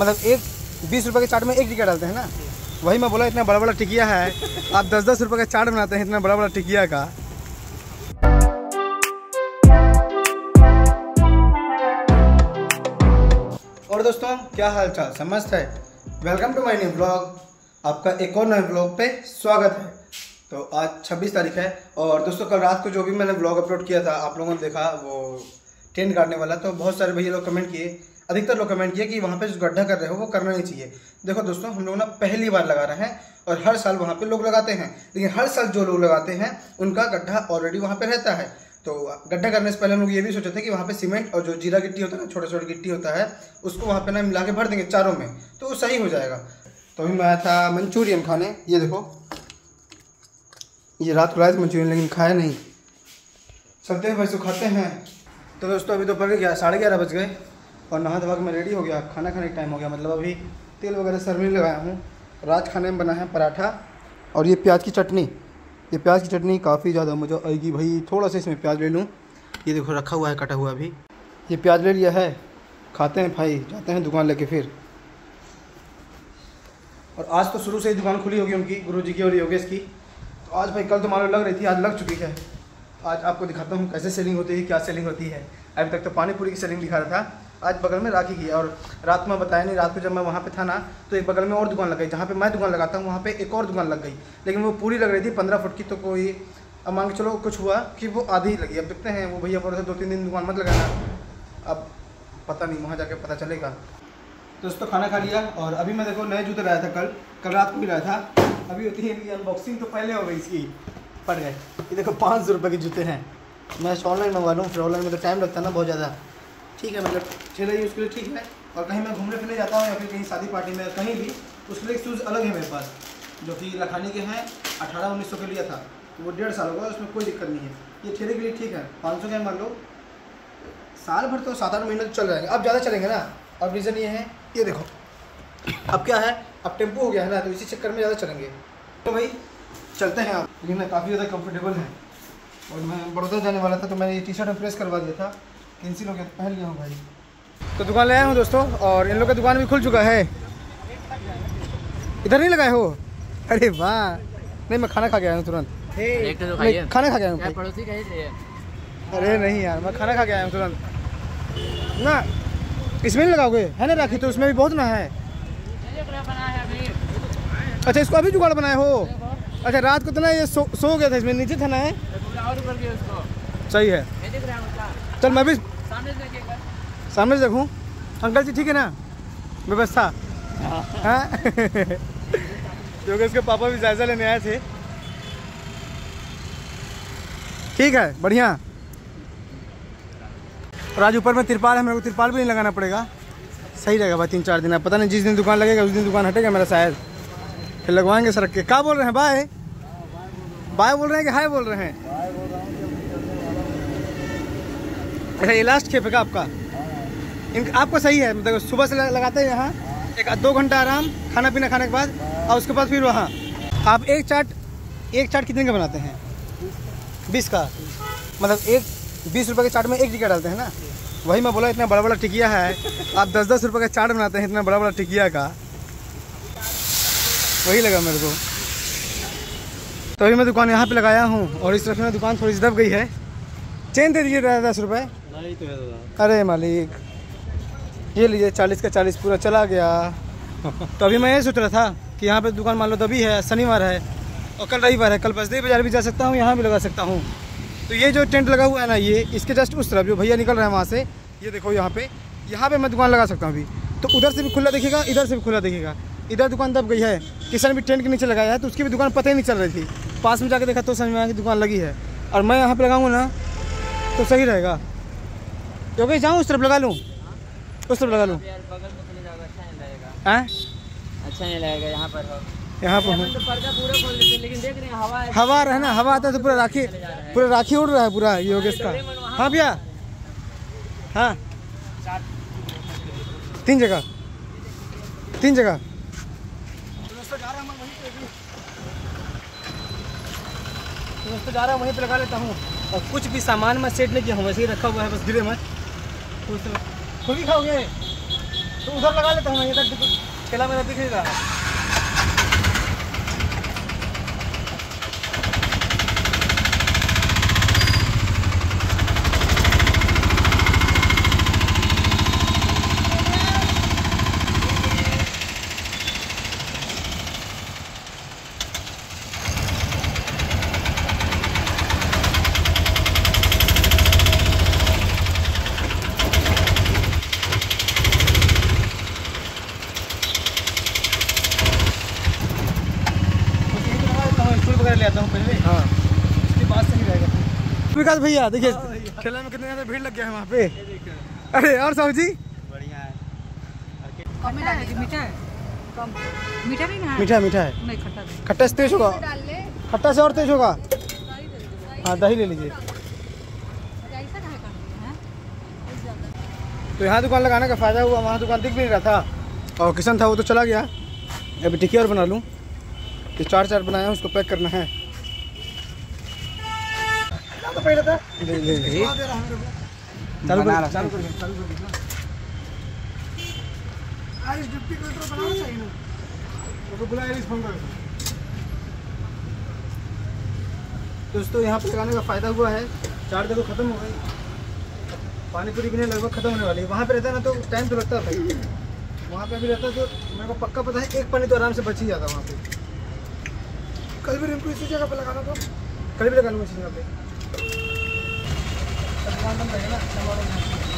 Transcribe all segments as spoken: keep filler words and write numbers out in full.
मतलब एक बीस रुपये के चाट में एक टिकिया डालते हैं ना, वही मैं बोला इतना बड़ा बड़ा टिकिया है, आप दस दस रुपये का चाट बनाते हैं इतना बड़ा बड़ा टिकिया का। और दोस्तों क्या हाल चाल, समस्त है। Welcome to my new blog, आपका एक और नए ब्लॉग पे स्वागत है। तो आज छब्बीस तारीख है और दोस्तों कल रात को जो भी मैंने ब्लॉग अपलोड किया था आप लोगों ने देखा, वो टेंट काटने वाला। तो बहुत सारे भैया लोग कमेंट किए, अधिकतर लोग कमेंट किए कि वहाँ पे जो गड्ढा कर रहे हो वो करना नहीं चाहिए। देखो दोस्तों, हम लोग ना पहली बार लगा रहे हैं और हर साल वहाँ पे लोग लगाते हैं, लेकिन हर साल जो लोग लगाते हैं उनका गड्ढा ऑलरेडी वहाँ पे रहता है। तो गड्ढा करने से पहले हम लोग ये भी सोचे थे कि वहाँ पे सीमेंट और जो जीरा गिट्टी होता है ना, छोटा छोटा गिट्टी होता है, उसको वहाँ पे ना मिला के भर देंगे चारों में, तो वो सही हो जाएगा। तो अभी मैं आया था मंचूरियन खाने, ये देखो, ये रात को लाए थे मंचूरियन लेकिन खाया नहीं। चलते हैं वैसे खाते हैं। तो दोस्तों अभी दोपहर के साढ़े ग्यारह बज गए और नहा धवा के मैं रेडी हो गया, खाना खाने का टाइम हो गया। मतलब अभी तेल वगैरह सर में लगाया हूँ। रात खाने में बना है पराठा और ये प्याज की चटनी। ये प्याज की चटनी काफ़ी ज़्यादा मज़ा आएगी भाई। थोड़ा सा इसमें प्याज ले लूँ, ये देखो रखा हुआ है कटा हुआ अभी। ये प्याज ले लिया है, खाते हैं भाई, जाते हैं दुकान लेके फिर। और आज तो शुरू से ही दुकान खुली होगी उनकी, गुरुजी की और योगेश की। तो आज भाई, कल तो मालूम लग रही थी, आज लग चुकी है। आज आपको दिखाता हूँ कैसे सेलिंग होती है, क्या सेलिंग होती है। अभी तक तो पानी पूरी की सेलिंग दिखा रहा था, आज बगल में राखी की। और रात में बताया नहीं, रात को जब मैं वहाँ पे था ना, तो एक बगल में और दुकान लग गई, जहाँ पे मैं दुकान लगाता हूँ वहाँ पे एक और दुकान लग गई, लेकिन वो पूरी लग रही थी पंद्रह फुट की। तो कोई अब मांग के चलो कुछ हुआ कि वो आधी ही लगी। अब देखते हैं, वो भैया बोल रहे थे दो तीन दिन दुकान मत लगाना, अब पता नहीं, वहाँ जाके पता चलेगा। दोस्तों खाना खा लिया और अभी मैं देखो नए जूते लाया था, कल कल रात को भी लाया था। अभी होती है अनबॉक्सिंग, तो पहले हो गई इसकी, पड़ गए। ये देखो पाँच सौ रुपये के जूते हैं। मैं ऑनलाइन मंगवा लूँ, फिर ऑनलाइन में तो टाइम लगता है ना बहुत ज़्यादा। ठीक है, मतलब चला ही उसके लिए ठीक है। और कहीं मैं घूमने फिरने जाता हूँ या फिर कहीं शादी पार्टी में कहीं भी, उसके लिए शूज़ अलग है मेरे पास, जो कि लखानी के हैं। अठारह उन्नीस सौ के लिया था, तो वो डेढ़ साल होगा, उसमें कोई दिक्कत नहीं है। ये ठेले के लिए ठीक है, पाँच सौ का मान लो, साल भर तो सात आठ महीने तो चल जाएंगे। अब ज़्यादा चलेंगे ना। अब रीज़न ये है, ये देखो अब क्या है, अब टेम्पो हो गया है ना, तो इसी चक्कर में ज़्यादा चलेंगे। तो भाई चलते हैं आप, लेकिन मैं काफ़ी ज़्यादा कंफर्टेबल है। और मैं बड़ौदा जाने वाला था, तो मैंने ये टी शर्ट में प्रेस करवा दिया था, कैंसिल हो गया, तो पहन लिया हूँ भाई। तो दुकान ले आया हूँ दोस्तों, और इन लोग का दुकान भी खुल चुका है। इधर नहीं लगाए हो? अरे वाह, नहीं मैं खाना खा के आया हूँ तुरंत। तो खाना खा के आया हूँ। पड़ोसी का? अरे नहीं यार, मैं खाना खा के आया हूँ तुरंत ना। इसमें नहीं लगाओगे है ना राखी, तो उसमें भी बहुत ना है। अच्छा, इसको अभी जुगाड़ बनाए हो? अच्छा, रात को तो ना ये सो, सो गया था, इसमें नीचे था ना है। सही है, चल मैं भी सामने से देखूँ। अंकल जी ठीक है ना व्यवस्था? हाँ क्योंकि इसके पापा भी जायजा लेने आए थे। ठीक है, बढ़िया। और आज ऊपर में तिरपाल है, मेरे को तिरपाल भी नहीं लगाना पड़ेगा, सही रहेगा भाई। तीन चार दिन, पता नहीं जिस दिन दुकान लगेगा उस दिन दुकान हटेगा मेरा शायद, फिर लगवाएंगे सड़क के। क्या बोल रहे हैं, बाय बाय बोल रहे हैं कि हाय बोल रहे हैं? अच्छा, ये लास्ट खेप है आपका? इन आपको सही है, मतलब सुबह से लगाते हैं यहाँ, एक दो घंटा आराम, खाना पीना खाने के बाद, और उसके बाद फिर वहाँ। आप एक चाट एक चाट कितने का बनाते हैं? बीस का, मतलब एक बीस रुपये के चाट में एक टिकिया डालते हैं ना, वही मैं बोला इतना बड़ा बड़ा टिकिया है, आप दस दस रुपये का चाट बनाते हैं इतना बड़ा बड़ा टिकिया का, वही लगा मेरे को। तो अभी मैं दुकान यहाँ पे लगाया हूँ और इस तरफ में दुकान थोड़ी सी दब गई है। चेन दे दीजिए दस रुपये। नहीं तो है। अरे मालिक, ये लीजिए चालीस का चालीस पूरा चला गया। तो अभी मैं ये सोच रहा था कि यहाँ पे दुकान मान लो दबी है, शनिवार है और कल रविवार है, कल बसदेवी बाजार भी जा सकता हूँ, यहाँ भी लगा सकता हूँ। तो ये जो टेंट लगा हुआ है ना, ये इसके जस्ट उस तरफ जो भैया निकल रहे हैं वहाँ से, ये देखो यहाँ पे, यहाँ पे मैं दुकान लगा सकता हूँ अभी। तो उधर से भी खुला दिखेगा, इधर से भी खुला दिखेगा। इधर दुकान दब गई है, किसान भी टेंट के नीचे लगाया है, तो उसकी भी दुकान पता ही नहीं चल रही थी। पास में जाके देखा तो समझ में आया कि दुकान लगी है। और मैं यहाँ पे लगाऊंगा ना तो सही रहेगा, क्योंकि जाऊँ उस तरफ लगा लूँ, उस तरफ लगा लूँ। अच्छा नहीं लगेगा यहाँ पर हो, यहाँ पर तो पर्दा पूरा खोल देते हैं, लेकिन देख रहे हैं हवा है, हवा है ना, हवा आता है तो पूरा राखी पूरा राखी उड़ रहा है पूरा योगेश का। हाँ भैया, हाँ तीन जगह तीन जगह दोस्तों जा रहा हूँ दोस्तों जा रहा हूँ वहीं पे लगा लेता हूँ। और कुछ भी सामान मैं सेट नहीं किया हूँ, वैसे ही रखा हुआ है, बस गिरे मत। खुद भी खाओगे? तो उधर लगा लेता हूँ मैं, इधर ठेला मेरा दिख नहीं रहा है। ले आता हूँ पहले, हाँ उसके बाद सही रहेगा। विकास भैया देखिए ठेला में कितने ज़्यादा भीड़ लग गया है वहाँ पे। अरे और साहू जी बढ़िया है। मीठा है, कम मीठा नहीं ना, मीठा मीठा है, नहीं खट्टा खट्टा से तेज होगा, खट्टा से और तेज होगा। हाँ दही ले लीजिए। तो यहाँ दुकान लगाने का फ़ायदा हुआ, वहाँ दुकान दिख भी नहीं रहा था और किशन था वो तो चला गया। अभी टिक्की और बना लूँ, ये चार चार बनाया उसको पैक करना है। तो पहले था ले ले ले चालू कर चालू कर चालू कर दीजिए। आज डिप्टी कलेक्टर बनाना चाहिए ना, तो बुलाया इस फोन कर। दोस्तों यहाँ पे लगाने का फ़ायदा हुआ है, चार देखो ख़त्म हो गई, पानी पूरी भी नहीं लगभग ख़त्म होने वाली है। वहाँ पे रहता है ना तो टाइम तो लगता है, वहाँ पे भी रहता है तो मेरे को पक्का पता है एक पानी तो आराम से बच ही जाता है वहाँ पे। कल भी रिंकू इसी जगह पे लगाना, तो कल भी लगा लूँगा इसी जगह पे। दुकान बंद रहेगा ना।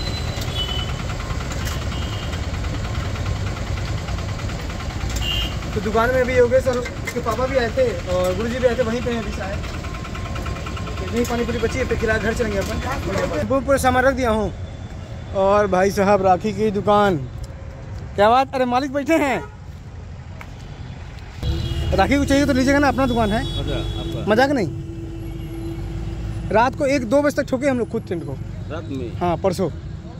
तो दुकान में अभी योगेश और उसके पापा भी आए थे और गुरु जी भी आए थे, वहीं पे हैं अभी शायद। यही पानी पूरी बची है, फिर किराया घर चलेंगे अपन। वो पूरा सामान रख दिया हूँ। और भाई साहब राखी की दुकान, क्या बात, अरे मालिक बैठे हैं। राखी को चाहिए तो लीजिएगा ना, अपना दुकान है, मजाक नहीं। रात को एक दो बजे तक ठोके हम लोग खुद टेंट को, रात में। हाँ परसों।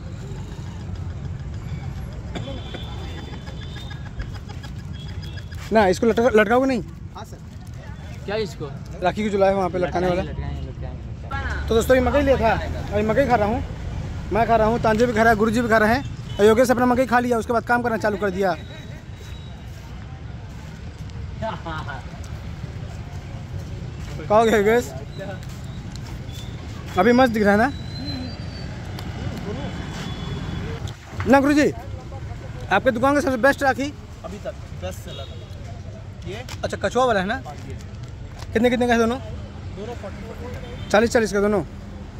ना इसको लटका लटकाओगे नहीं? हाँ सर। क्या इसको? राखी को जुलाए वहाँ पे लटकाने वाला। तो दोस्तों ये मकई लिया था, अभी मकई खा रहा हूँ, मैं खा रहा हूँ, तांजे भी खा रहा है, गुरु जी भी खा रहे हैं और योगेश अपना मकई खा लिया, उसके बाद काम करना चालू कर दिया। क्या हो गया योगेश? अभी मस्त दिख रहा है ना ना गुरु जी? आपके दुकान का सबसे बेस्ट राखी अभी तक बेस्ट सेलर ये। अच्छा कछुआ वाला है ना? कितने कितने का है दोनों? दोनों फोर्टी चालीस चालीस का दोनों।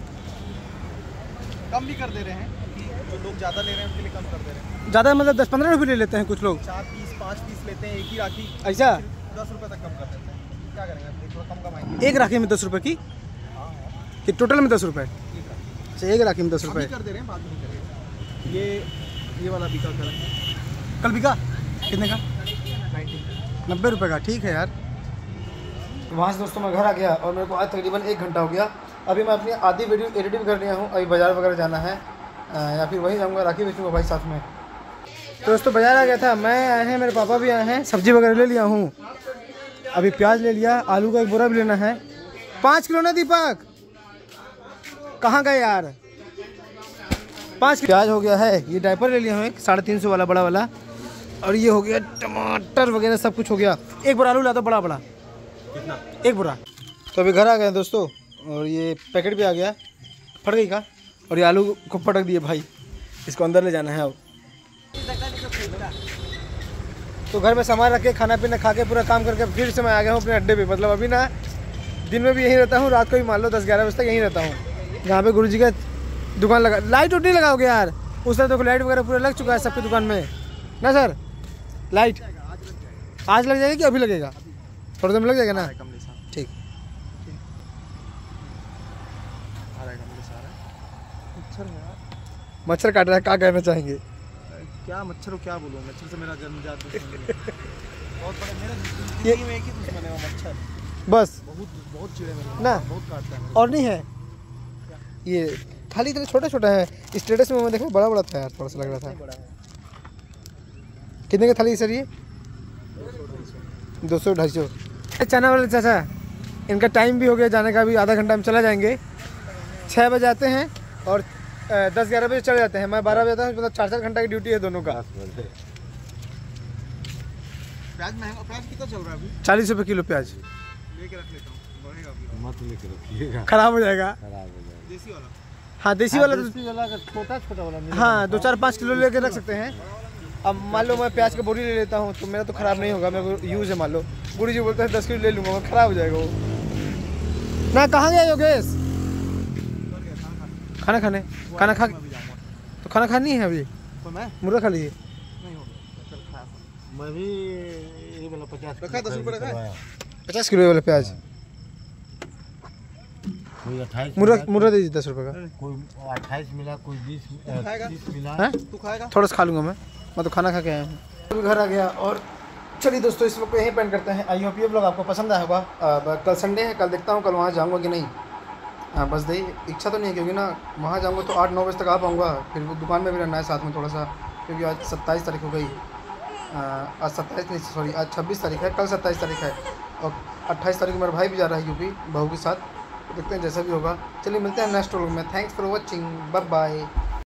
कम भी कर दे रहे हैं क्योंकि जो लोग ज़्यादा ले रहे हैं उनके लिए कम कर दे रहे हैं। ज़्यादा मतलब दस पंद्रह रुपये ले लेते हैं कुछ लोग, चार पीस पाँच पीस लेते हैं एक ही राखी, ऐसा दस रुपये तक कम कर देते हैं। क्या करेंगे, थोड़ा कम कमाएंगे। एक राखी में दस रुपये की कि टोटल में दस रुपये? अच्छा एक राखी में दस रुपये कर दे रहे हैं, बाद में नहीं करेंगे। ये ये वाला बिका कर कल बिका कितने का? नब्बे रुपये का, ठीक है यार। वहाँ से दोस्तों मैं घर आ गया और मेरे को आज तकरीबन एक घंटा हो गया। अभी मैं अपनी आधी वीडियो एडिटिंग कर लिया हूँ, अभी बाज़ार वगैरह जाना है या फिर वहीं जाऊँगा, राखी बेचूँगा भाई साथ में। तो दोस्तों बाज़ार आ गया था, मैं आए हैं, मेरे पापा भी आए हैं, सब्ज़ी वगैरह ले लिया हूँ। अभी प्याज ले लिया, आलू का एक बोरा भी लेना है। पाँच किलो ना दीपक, कहाँ गए यार? पाँच प्याज हो गया है। ये डायपर ले लिया हूँ एक साढ़े तीन सौ वाला बड़ा वाला, और ये हो गया टमाटर वगैरह सब कुछ हो गया। एक बोरा आलू लाता बड़ा बड़ा, कितना? एक बोरा। तो अभी घर आ गए दोस्तों और ये पैकेट भी आ गया, फट गई का, और ये आलू को पटक दिए भाई, इसको अंदर ले जाना है अब। तो घर में सामान रख के खाना पीना खा के पूरा काम करके फिर से मैं आ गया हूँ अपने अड्डे पे। मतलब अभी ना दिन में भी यहीं रहता हूँ, रात को भी मान लो दस ग्यारह बजे तक यहीं रहता हूँ, जहाँ पे गुरुजी का दुकान लगा। लाइट उठ नहीं लगाओगे यार? उस तरह तो लाइट वगैरह पूरा लग चुका है सबकी दुकान में ना सर? लाइट आज लग जाएगी कि अभी लगेगा? थोड़ी देर में लग जाएगा ना? ठीक। मच्छर काट रहा है, क्या कहना चाहेंगे? क्या मच्छर हो, क्या बोलूँ, मच्छर से मेरा जन्मजात बहुत बड़ा मेरा जिंदगी में एक ही दुश्मन है वो मच्छर, बस। बहुत बहुत कीड़े मेरे ना बहुत काटता है। और नहीं है ये खाली इतना छोटा छोटा है, स्टेटस में मैं देखा बड़ा बड़ा था यार, थोड़ा सा लग रहा था। कितने का थाली सर ये? दो सौ ढाई सौ। चना वाले चाचा, इनका टाइम भी हो गया जाने का, भी आधा घंटा में चला जाएंगे। छः बजे आते हैं और दस ग्यारह बजे चले जाते हैं, मैं बारह बजे आता हूँ, मतलब चार चार घंटा की ड्यूटी है दोनों का। प्याज महंगा, प्याज कितना चल रहा है अभी? चालीस रुपये किलो प्याज। लेके रख लेता हूँ, बढ़ेगा अभी। मत लेके रखिएगा, खराब हो जाएगा। खराब हो जाएगा। देसी वाला? हाँ देसी वाला तो देसी वाला का छोटा छोटा वाला मिलेगा। हाँ दो चार पाँच किलो लेके रख सकते हैं। अब मान लो मैं प्याज का बोरी ले लेता हूँ तो मेरा तो ख़राब नहीं होगा, मेरे को यूज़ है। मान लो गुरु जी बोलते हैं दस किलो ले लूँगा, मैं ख़राब हो जाएगा वो ना। कहाँ गया योगेश? खाना खाने? खाना खा तो खाना खानी है अभी? तो मैं मुर्गा खा लीजिए। नहीं होगा, कल खाया था। मैं भी ये वाला पचास रखा है, दस रुपये रखा है? पचास किलो वाला प्याज। कोई अट्ठाईस मुर्गा मुर्गा दीजिए दस रुपये का। कोई अट्ठाईस मिला, कोई बीस खाएगा? तीस मिला। हैं? तू खाएगा? थोड़ा सा खा लूँगा मैं मैं तो खाना खा के आया हूँ। अभी घर आ गया और चलिए दोस्तों इस लोग को यहीं पेंट करते हैं। आई होप ये ब्लॉग आपको पसंद आया होगा। अब कल संडे है, कल देखता हूँ कल वहाँ जाऊँगा कि नहीं। हाँ बस यही इच्छा तो नहीं है, क्योंकि ना वहाँ जाऊँगा तो आठ नौ बजे तक आ पाऊँगा, फिर वो दुकान में भी रहना है साथ में थोड़ा सा, क्योंकि आज सत्ताईस तारीख हो गई। आज सत्ताईस नहीं सॉरी आज छब्बीस तारीख है, कल सत्ताईस तारीख है और अट्ठाईस तारीख को मेरा भाई भी जा रहा है यूपी बहू के साथ। तो देखते हैं जैसा भी होगा। चलिए मिलते हैं नेक्स्ट व्लॉग में। Thanks for watching, bye bye.